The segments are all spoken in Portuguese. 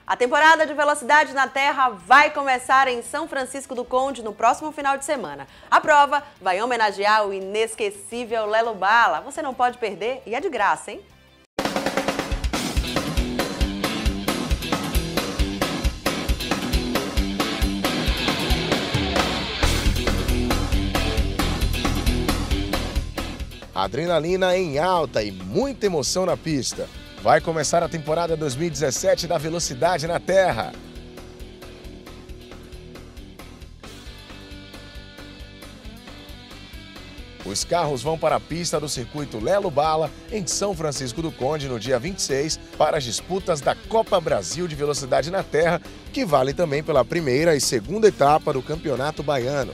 A temporada de Velocidade na Terra vai começar em São Francisco do Conde no próximo final de semana. A prova vai homenagear o inesquecível Lelo Bala. Você não pode perder e é de graça, hein? Adrenalina em alta e muita emoção na pista. Vai começar a temporada 2017 da Velocidade na Terra. Os carros vão para a pista do circuito Lelo Bala, em São Francisco do Conde, no dia 26, para as disputas da Copa Brasil de Velocidade na Terra, que vale também pela primeira e segunda etapa do Campeonato Baiano.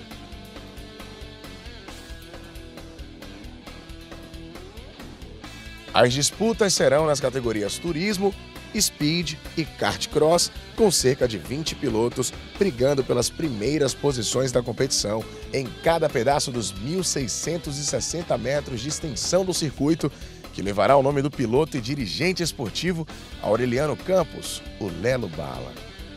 As disputas serão nas categorias Turismo, Speed e Kart Cross, com cerca de 20 pilotos brigando pelas primeiras posições da competição em cada pedaço dos 1.660 metros de extensão do circuito, que levará o nome do piloto e dirigente esportivo Aureliano Campos, o Lelo Bala.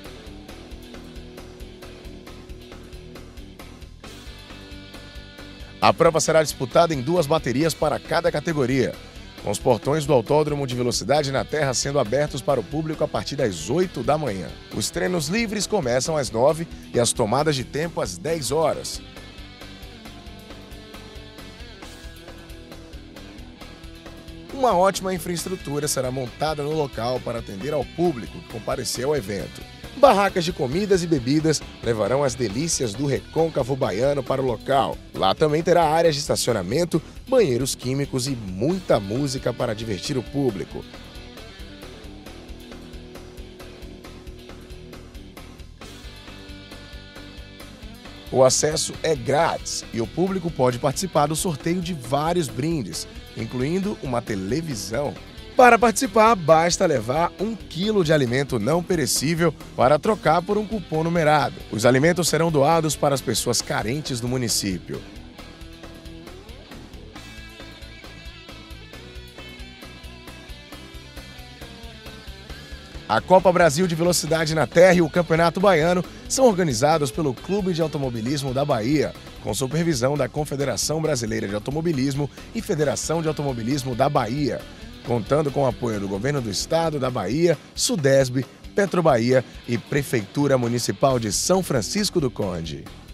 A prova será disputada em 2 baterias para cada categoria, com os portões do Autódromo de Velocidade na Terra sendo abertos para o público a partir das 8 da manhã. Os treinos livres começam às 9 e as tomadas de tempo às 10 horas. Uma ótima infraestrutura será montada no local para atender ao público que compareceu ao evento. Barracas de comidas e bebidas levarão as delícias do recôncavo baiano para o local. Lá também terá áreas de estacionamento, banheiros químicos e muita música para divertir o público. O acesso é grátis e o público pode participar do sorteio de vários brindes, incluindo uma televisão. Para participar, basta levar 1 quilo de alimento não perecível para trocar por um cupom numerado. Os alimentos serão doados para as pessoas carentes do município. A Copa Brasil de Velocidade na Terra e o Campeonato Baiano são organizados pelo Clube de Automobilismo da Bahia, com supervisão da Confederação Brasileira de Automobilismo e Federação de Automobilismo da Bahia, contando com o apoio do Governo do Estado da Bahia, Sudesb, Petrobahia e Prefeitura Municipal de São Francisco do Conde.